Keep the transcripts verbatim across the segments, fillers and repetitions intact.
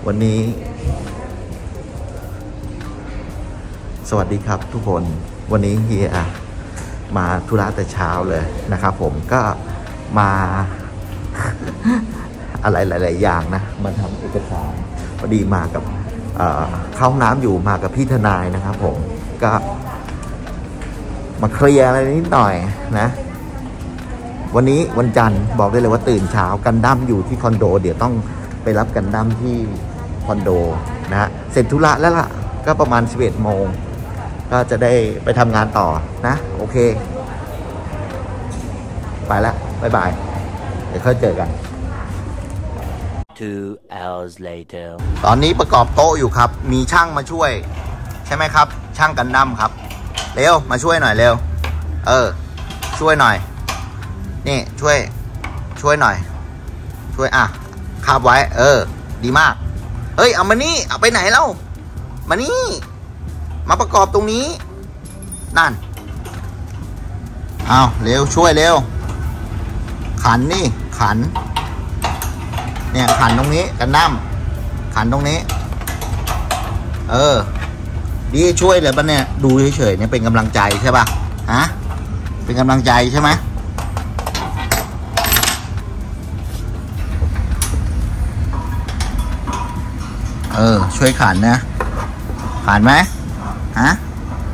วันนี้สวัสดีครับทุกคนวันนี้เฮียมาธุระแต่เช้าเลยนะครับผมก็มา อะไรหลายๆอย่างนะมาทำเอกสารพอดีมากับเข้าห้องน้ำอยู่มากับพี่ทนายนะครับผมก็มาเคลียร์อะไรนิดหน่อยนะวันนี้วันจันทร์บอกได้เลยว่าตื่นเช้ากันดั้มอยู่ที่คอนโดเดี๋ยวต้องไปรับกันดั้มที่คอนโดนะฮะเสร็จธุระแล้วล่ะก็ประมาณสิบเอ็ดโมงก็จะได้ไปทำงานต่อนะโอเคไปแล้วบ๊ายบายเดี๋ยวค่อยเจอกัน two hours later ตอนนี้ประกอบโต๊ะอยู่ครับมีช่างมาช่วยใช่ไหมครับช่างกันดั้มครับเร็วมาช่วยหน่อยเร็วเออช่วยหน่อยนี่ช่วยช่วยหน่อยช่วยอ่ะคาบไว้เออดีมากเอ้ยเอามานี่เอาไปไหนเล่ามานี่มาประกอบตรงนี้นั่นเอาเร็วช่วยเร็วขันนี่ขันเนี่ยขันตรงนี้กันน้ำขันตรงนี้เออดีช่วยเลยปะเนี่ยดูเฉยๆเนี่ยเป็นกำลังใจใช่ป่ะฮะเป็นกำลังใจใช่ไหมเออช่วยขันนะขันไหมฮะ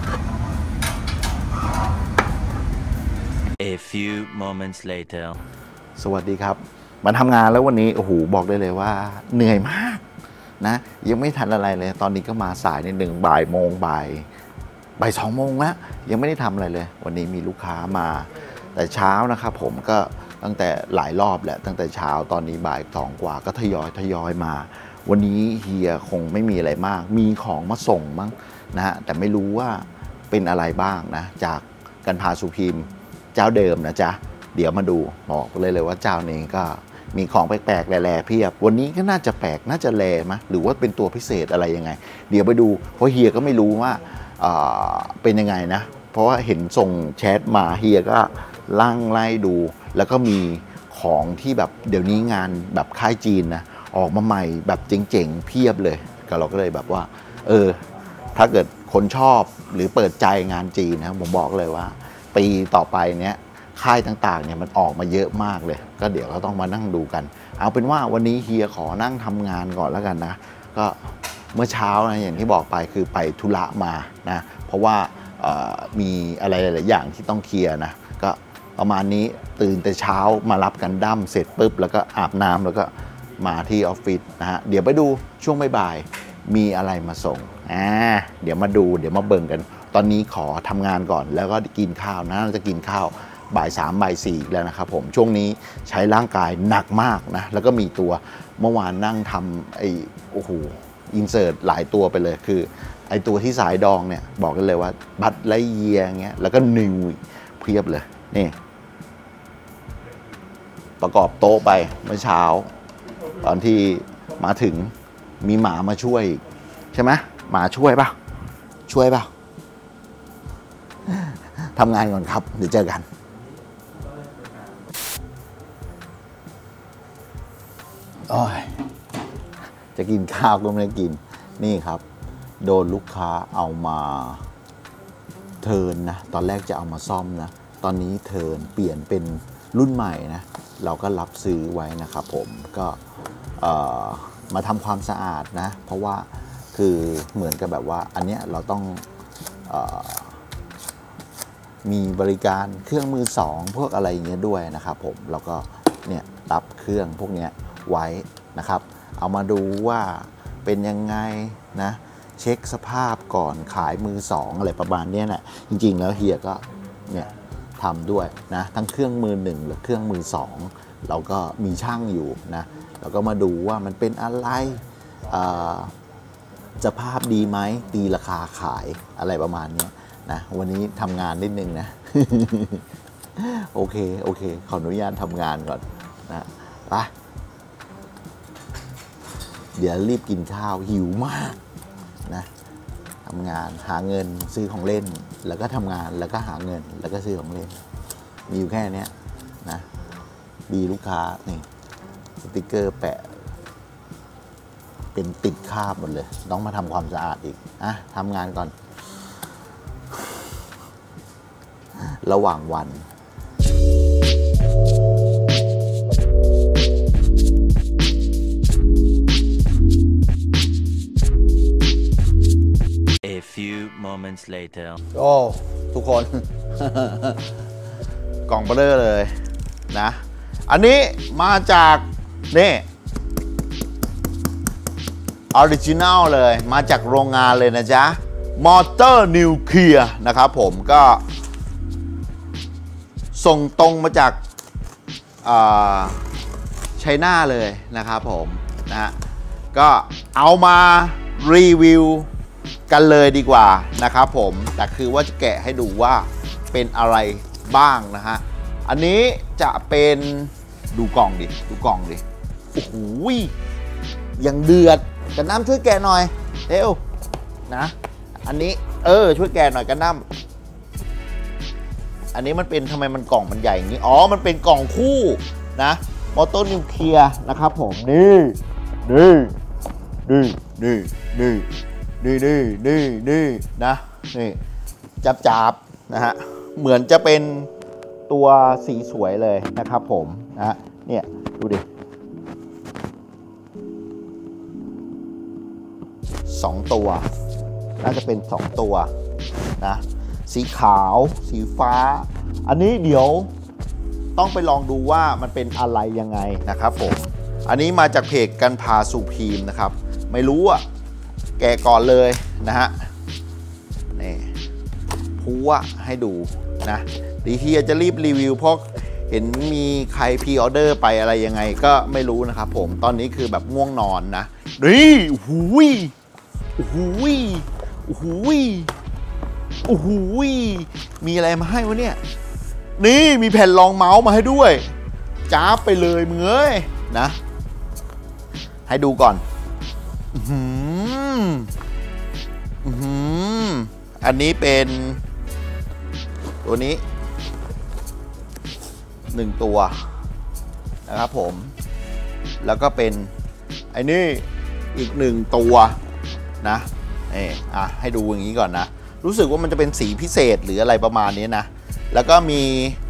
A few moments later สวัสดีครับมาทำงานแล้ววันนี้โอ้โหบอกได้เลยว่าเหนื่อยมากนะยังไม่ทันอะไรเลยตอนนี้ก็มาสายในหนึ่งบ่ายโมงบ่ายบ่ายสองโมงแล้วยังไม่ได้ทำอะไรเลยวันนี้มีลูกค้ามาแต่เช้านะครับผมก็ตั้งแต่หลายรอบแหละตั้งแต่เช้าตอนนี้บ่ายสองกว่าก็ทยอยทยอยมาวันนี้เฮียคงไม่มีอะไรมากมีของมาส่งมั้งนะฮะแต่ไม่รู้ว่าเป็นอะไรบ้างนะจากกันพาสุพิมพ์เจ้าเดิมนะจ๊ะเดี๋ยวมาดูบอกเลยเลยว่าเจ้านี้ก็มีของแปลกๆแร่ๆเพียบวันนี้ก็น่าจะแปลกน่าจะแร่มั้ยหรือว่าเป็นตัวพิเศษอะไรยังไงเดี๋ยวไปดูเพราะเฮียก็ไม่รู้ว่าเป็นยังไงนะเพราะว่าเห็นส่งแชทมาเฮียก็ลั่งไล่ดูแล้วก็มีของที่แบบเดี๋ยวนี้งานแบบค่ายจีนนะออกมาใหม่แบบเจ๋งๆเพียบเลยก็เราก็เลยแบบว่าเออถ้าเกิดคนชอบหรือเปิดใจงานจีนนะผมบอกเลยว่าปีต่อไปเนี้ยค่ายต่างๆเนี่ยมันออกมาเยอะมากเลยก็เดี๋ยวเราต้องมานั่งดูกันเอาเป็นว่าวันนี้เฮียขอนั่งทำงานก่อนแล้วกันนะก็เมื่อเช้านะอย่างที่บอกไปคือไปธุระมานะเพราะว่ามีอะไรหลายอย่างที่ต้องเคลียร์นะก็ประมาณนี้ตื่นแต่เช้ามารับกันดั้มเสร็จปุ๊บแล้วก็อาบน้ำแล้วก็มาที่ออฟฟิศนะฮะเดี๋ยวไปดูช่วงบ่ายๆมีอะไรมาส่งอ่าเดี๋ยวมาดูเดี๋ยวมาเบิ่งกันตอนนี้ขอทำงานก่อนแล้วก็กินข้าวนะจะกินข้าวบ่ายสามบ่ายสี่แล้วนะครับผมช่วงนี้ใช้ร่างกายหนักมากนะแล้วก็มีตัวเมื่อวานนั่งทำไอ้โอ้โหอินเสิร์ตหลายตัวไปเลยคือไอ้ตัวที่สายดองเนี่ยบอกกันเลยว่าบัตไลเยียเงี้ยแล้วก็นิวเพียบเลยนี่ประกอบโต๊ะไปเมื่อเช้าตอนที่มาถึงมีหมามาช่วยใช่ไหมหมาช่วยป่ะช่วยป่ะทำงานก่อนครับเดี๋ยวเจอกันโอ้ยจะกินข้าวก็ไม่ได้กินนี่ครับโดนลูกค้าเอามาเทิร์นนะตอนแรกจะเอามาซ่อมนะตอนนี้เทิร์นเปลี่ยนเป็นรุ่นใหม่นะเราก็รับซื้อไว้นะครับผมก็มาทำความสะอาดนะเพราะว่าคือเหมือนกับแบบว่าอันเนี้ยเราต้องเอ่อมีบริการเครื่องมือสองพวกอะไรอย่างเงี้ยด้วยนะครับผมแล้วก็เนี่ยรับเครื่องพวกเนี้ยไว้นะครับเอามาดูว่าเป็นยังไงนะเช็คสภาพก่อนขายมือสองอะไรประมาณนี้แหละจริงๆแล้วเฮียก็เนี่ยทำด้วยนะทั้งเครื่องมือหนึ่งหรือเครื่องมือสองเราก็มีช่างอยู่นะเราก็มาดูว่ามันเป็นอะไรสภาพดีไหมตีราคาขายอะไรประมาณนี้นะวันนี้ทำงานนิดนึงนะ โอเคโอเคขออนุญาตทำงานก่อนนะไปเดี๋ยวรีบกินข้าวหิวมากนะทำงานหาเงินซื้อของเล่นแล้วก็ทำงานแล้วก็หาเงินแล้วก็ซื้อของเล่นมีอยู่แค่นี้นะมีลูกค้านี่สติกเกอร์แปะเป็นติดคราบหมดเลยต้องมาทำความสะอาดอีกอ่ะทำงานก่อน ระหว่างวัน A few moments later โอ้ทุกคน กล่องเบลอเลยนะอันนี้มาจากนี่ออริจินัลเลยมาจากโรงงานเลยนะจ๊ะมอเตอร์นิวเคลียร์นะครับผมก็ส่งตรงมาจากไชน่าเลยนะครับผมนะก็เอามารีวิวกันเลยดีกว่านะครับผมแต่คือว่าจะแกะให้ดูว่าเป็นอะไรบ้างนะฮะอันนี้จะเป็นดูกล่องดิดูกล่องดิโอ้โหยังเดือดกันน้ำช่วยแกะหน่อยเร็วนะอันนี้เออช่วยแกะหน่อยกันน้ำอันนี้มันเป็นทำไมมันกล่องมันใหญ่อย่างนี้อ๋อมันเป็นกล่องคู่นะมอเตอร์นิวเคลียร์นะครับผมนี่นี่นี่นี่นี่นี่นี่นี่นี่นะนี่จับจับนะฮะเหมือนจะเป็นตัวสีสวยเลยนะครับผมนะเนี่ยดูดิสองตัวน่าจะเป็นสองตัวนะสีขาวสีฟ้าอันนี้เดี๋ยวต้องไปลองดูว่ามันเป็นอะไรยังไงนะครับผมอันนี้มาจากเพจกันพาสุพีมนะครับไม่รู้อ่ะแกะก่อนเลยนะฮะนี่พูว่าให้ดูนะดีเฮียจะรีบรีวิวเพราะเห็นมีใครพรีออเดอร์ไปอะไรยังไงก็ไม่รู้นะครับผมตอนนี้คือแบบง่วงนอนนะนี่หูยหูยหูยหูยมีอะไรมาให้วะเนี่ยนี่มีแผ่นรองเมาส์มาให้ด้วยจ้าบไปเลยมึงเอ้ยนะให้ดูก่อนอืมอืมอันนี้เป็นตัวนี้หนึ่งตัวนะครับผมแล้วก็เป็นไอ้นี่อีกหนึ่งตัวนะนี่อ่ะให้ดูอย่างนี้ก่อนนะรู้สึกว่ามันจะเป็นสีพิเศษหรืออะไรประมาณนี้นะแล้วก็มี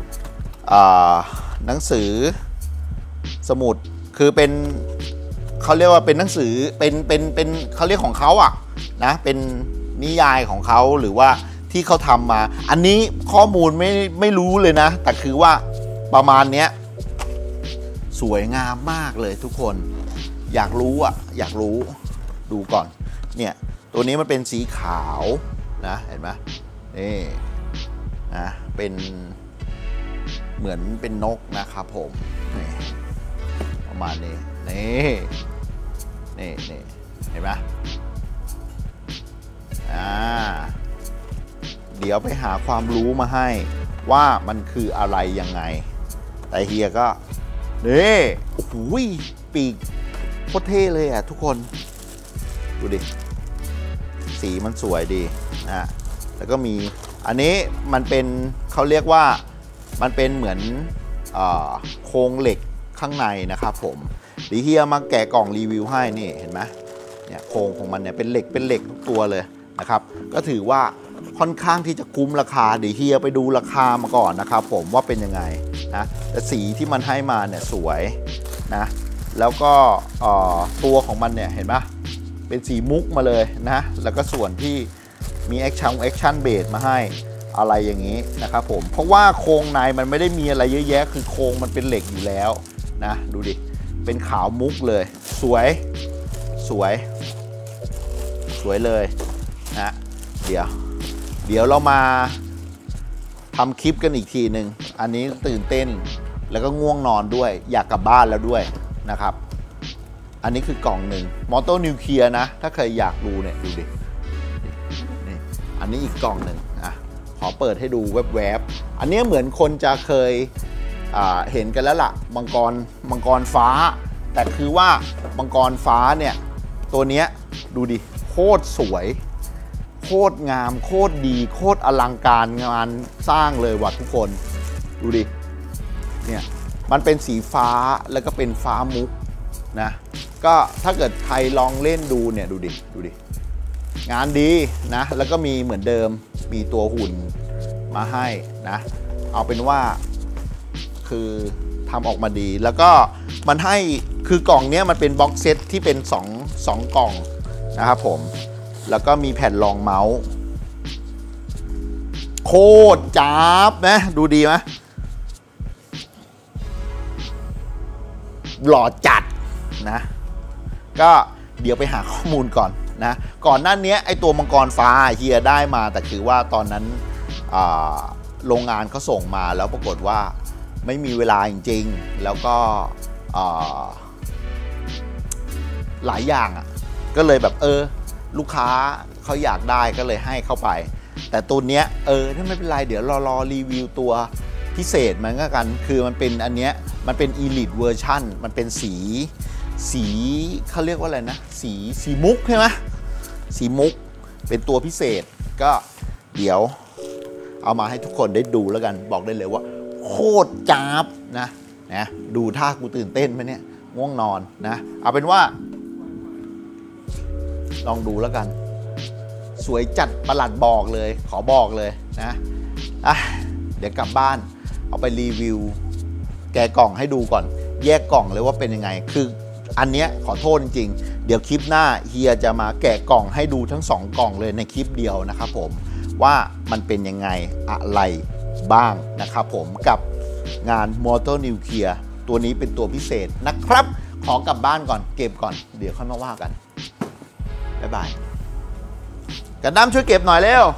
หนังสือสมุดคือเป็นเขาเรียกว่าเป็นหนังสือเป็นเป็นเป็นเขาเรียกของเขาอ่ะนะเป็นนิยายของเขาหรือว่าที่เขาทำมาอันนี้ข้อมูลไม่ไม่รู้เลยนะแต่คือว่าประมาณเนี้ยสวยงามมากเลยทุกคนอยากรู้อ่ะอยากรู้ดูก่อนเนี่ยตัวนี้มันเป็นสีขาวนะเห็นไหมนี่นะเป็นเหมือนเป็นนกนะครับผมนี่ประมาณนี้นี่นี่นี่เห็นไหมอ่าเดี๋ยวไปหาความรู้มาให้ว่ามันคืออะไรยังไงแต่เฮียก็นี่โอ้โหปีกโคตรเท่เลยอ่ะทุกคนดูดิสีมันสวยดีนะแล้วก็มีอันนี้มันเป็นเขาเรียกว่ามันเป็นเหมือนโครงเหล็กข้างในนะครับผมดีเฮียมาแกะกล่องรีวิวให้นี่เห็นไหมเนี่ยโครงของมันเนี่ยเป็นเหล็กเป็นเหล็กทุกตัวเลยนะครับก็ถือว่าค่อนข้างที่จะคุ้มราคาดีเฮียไปดูราคามาก่อนนะครับผมว่าเป็นยังไงนะแต่สีที่มันให้มาเนี่ยสวยนะแล้วก็ตัวของมันเนี่ยเห็นไหมเป็นสีมุกมาเลยนะแล้วก็ส่วนที่มีแอคชั่นแอคชั่นเบสมาให้อะไรอย่างนี้นะครับผมเพราะว่าโครงในมันไม่ได้มีอะไรเยอะแยะคือโครงมันเป็นเหล็กอยู่แล้วนะดูดิเป็นขาวมุกเลยสวยสวยสวยเลยนะเดี๋ยวเดี๋ยวเรามาทำคลิปกันอีกทีหนึ่งอันนี้ตื่นเต้นแล้วก็ง่วงนอนด้วยอยากกลับบ้านแล้วด้วยนะครับอันนี้คือกล่องหนึ่งมอเตอร์นิวเคลียร์นะถ้าใครอยากดูเนี่ยดูดินี่อันนี้อีกกล่องหนึ่งอ่ะขอเปิดให้ดูแวบๆอันนี้เหมือนคนจะเคยเห็นกันแล้วล่ะมังกรมังกรฟ้าแต่คือว่ามังกรฟ้าเนี่ยตัวเนี้ยดูดิโคตรสวยโคตรงามโคตรดีโคตรอลังการงานสร้างเลยว่ะทุกคนดูดิเนี่ยมันเป็นสีฟ้าแล้วก็เป็นฟ้ามุกนะก็ถ้าเกิดใครลองเล่นดูเนี่ยดูดิดูดิงานดีนะแล้วก็มีเหมือนเดิมมีตัวหุ่นมาให้นะเอาเป็นว่าคือทำออกมาดีแล้วก็มันให้คือกล่องนี้มันเป็นบ็อกเซตที่เป็น2 2กล่องนะครับผมแล้วก็มีแผ่นรองเมาส์โคตรจับนะดูดีไหมหล่อจัดนะก็เดี๋ยวไปหาข้อมูลก่อนนะก่อนหน้านี้ไอตัวมังกรฟ้าเฮียได้มาแต่คือว่าตอนนั้นโรงงานเขาส่งมาแล้วปรากฏว่าไม่มีเวลาจริงๆแล้วก็หลายอย่างอ่ะก็เลยแบบเออลูกค้าเขาอยากได้ก็เลยให้เข้าไปแต่ตัวเนี้ยเออถ้าไม่เป็นไรเดี๋ยวรอรอรีวิวตัวพิเศษมันก็กันคือมันเป็นอันเนี้ยมันเป็น Elite Version มันเป็นสีสีเขาเรียกว่าอะไรนะสีสีมุกใช่ไหมสีมุกเป็นตัวพิเศษก็เดี๋ยวเอามาให้ทุกคนได้ดูแล้วกันบอกได้เลยว่าโคตรจ้าบนะนะดูท่ากูตื่นเต้นไหมเนี่ยง่วงนอนนะเอาเป็นว่าลองดูแล้วกันสวยจัดประหลัดบอกเลยขอบอกเลยนะอ่ะเดี๋ยวกลับบ้านเอาไปรีวิวแกะกล่องให้ดูก่อนแยกกล่องเลยว่าเป็นยังไงคืออันเนี้ยขอโทษจริงๆเดี๋ยวคลิปหน้าเฮียจะมาแกะกล่องให้ดูทั้งสองกล่องเลยในคลิปเดียวนะครับผมว่ามันเป็นยังไงอะไรบ้างนะครับผมกับงาน Motor Nuclear ตัวนี้เป็นตัวพิเศษนะครับขอกลับบ้านก่อนเก็บก่อนเดี๋ยวค่อยมาว่ากันบ๊ายบายกันน้ำช่วยเก็บหน่อยเร็ว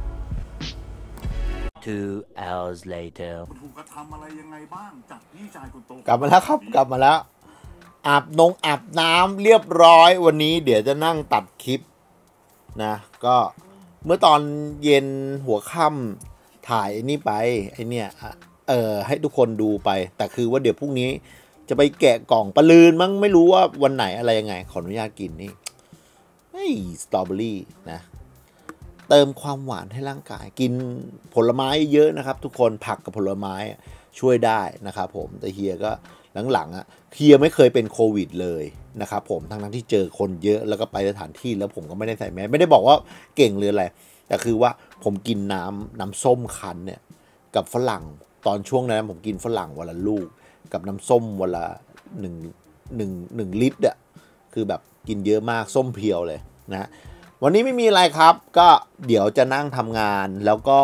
Two hours later ถูกกระทำอะไรยังไงบ้างจากพี่ชายคนโตกลับมาแล้วครับกลับมาแล้วอาบนงอาบน้ำเรียบร้อยวันนี้เดี๋ยวจะนั่งตัดคลิปนะก็เมื่อตอนเย็นหัวค่ำถ่ายนี่ไปไอเนี่ยเออให้ทุกคนดูไปแต่คือว่าเดี๋ยวพรุ่งนี้จะไปแกะกล่องปลาลืนมั้งไม่รู้ว่าวันไหนอะไรยังไงขออนุญาตกินนี่ไอ้สตรอเบอรี่นะเติมความหวานให้ร่างกายกินผลไม้เยอะนะครับทุกคนผักกับผลไม้ช่วยได้นะครับผมแต่เฮียก็หลังๆอ่ะเฮียไม่เคยเป็นโควิดเลยนะครับผมทั้งๆที่เจอคนเยอะแล้วก็ไปสถานที่แล้วผมก็ไม่ได้ใส่แมสไม่ได้บอกว่าเก่งหรืออะไรแต่คือว่าผมกินน้ำน้ำส้มคั้นเนี่ยกับฝรั่งตอนช่วงนั้นผมกินฝรั่งวันละลูกกับน้ำส้มวันละหนึ่งหนึ่งหนึ่งลิตรอ่ะคือแบบกินเยอะมากส้มเพียวเลยนะวันนี้ไม่มีอะไรครับก็เดี๋ยวจะนั่งทำงานแล้วก็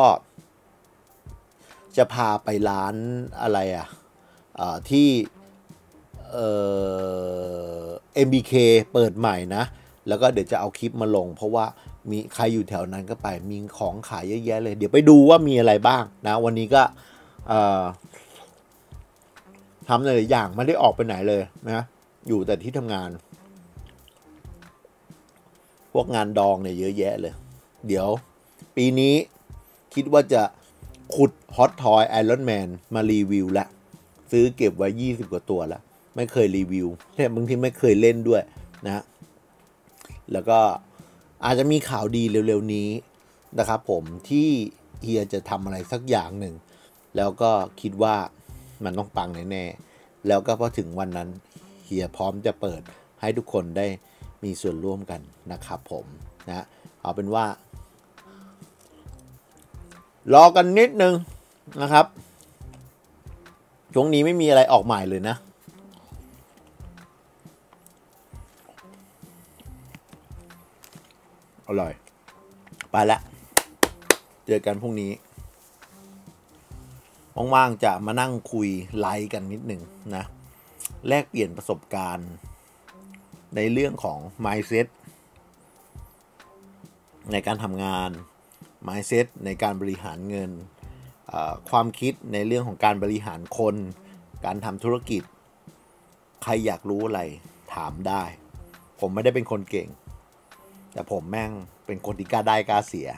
จะพาไปร้านอะไรอ่ะที่เอ่อ เอ็ม บี เค เปิดใหม่นะแล้วก็เดี๋ยวจะเอาคลิปมาลงเพราะว่ามีใครอยู่แถวนั้นก็ไปมีของขายเยอะแยะเลยเดี๋ยวไปดูว่ามีอะไรบ้างนะวันนี้ก็ทำหลายอย่างไม่ได้ออกไปไหนเลยนะอยู่แต่ที่ทำงานพวกงานดองเนี่ยเยอะแยะเลยเดี๋ยวปีนี้คิดว่าจะขุดฮอตทอยไอรอนแมนมารีวิวแล้วซื้อเก็บไว้ยี่สิบกว่าตัวแล้วไม่เคยรีวิวแค่บางทีไม่เคยเล่นด้วยนะแล้วก็อาจจะมีข่าวดีเร็วๆนี้นะครับผมที่เฮียจะทำอะไรสักอย่างหนึ่งแล้วก็คิดว่ามันต้องปังแน่ๆแล้วก็พอถึงวันนั้นเฮียพร้อมจะเปิดให้ทุกคนได้มีส่วนร่วมกันนะครับผมนะเอาเป็นว่ารอกันนิดนึงนะครับช่วงนี้ไม่มีอะไรออกใหม่เลยนะอร่อยไปละเจอกันพรุ่งนี้ว่างๆจะมานั่งคุยไลฟ์กันนิดหนึ่งนะแลกเปลี่ยนประสบการณ์ในเรื่องของ mindset ในการทำงาน mindset ในการบริหารเงินความคิดในเรื่องของการบริหารคนการทำธุรกิจใครอยากรู้อะไรถามได้ผมไม่ได้เป็นคนเก่งแต่ผมแม่งเป็นคนที่กล้าได้กล้าเสีย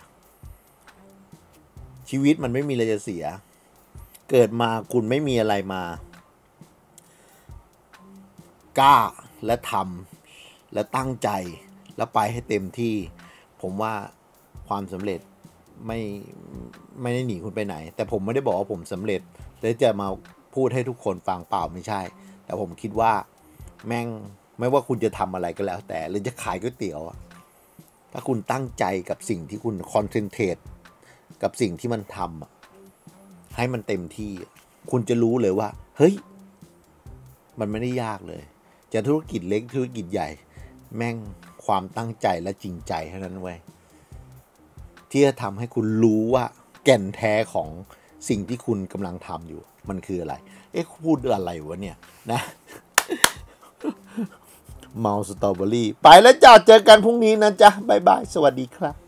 ชีวิตมันไม่มีอะไรจะเสียเกิดมาคุณไม่มีอะไรมากล้าและทำและตั้งใจและไปให้เต็มที่ผมว่าความสำเร็จไม่ไม่ได้หนีคุณไปไหนแต่ผมไม่ได้บอกว่าผมสำเร็จแล้วจะมาพูดให้ทุกคนฟังเปล่าไม่ใช่แต่ผมคิดว่าแม่งไม่ว่าคุณจะทำอะไรก็แล้วแต่หรือจะขายก๋วยเตี๋ยวถ้าคุณตั้งใจกับสิ่งที่คุณคอนเซนเทรตกับสิ่งที่มันทำให้มันเต็มที่คุณจะรู้เลยว่าเฮ้ยมันไม่ได้ยากเลยจะธุรกิจเล็กธุรกิจใหญ่แม่งความตั้งใจและจริงใจเท่านั้นเว้ยที่จะทำให้คุณรู้ว่าแก่นแท้ของสิ่งที่คุณกำลังทำอยู่มันคืออะไรเอ๊ะพูดอะไรวะเนี่ยนะเมาสตรอเบอรี่ไปแล้วจ้าเจอกันพรุ่งนี้นะจ๊ะบ๊ายบายสวัสดีครับ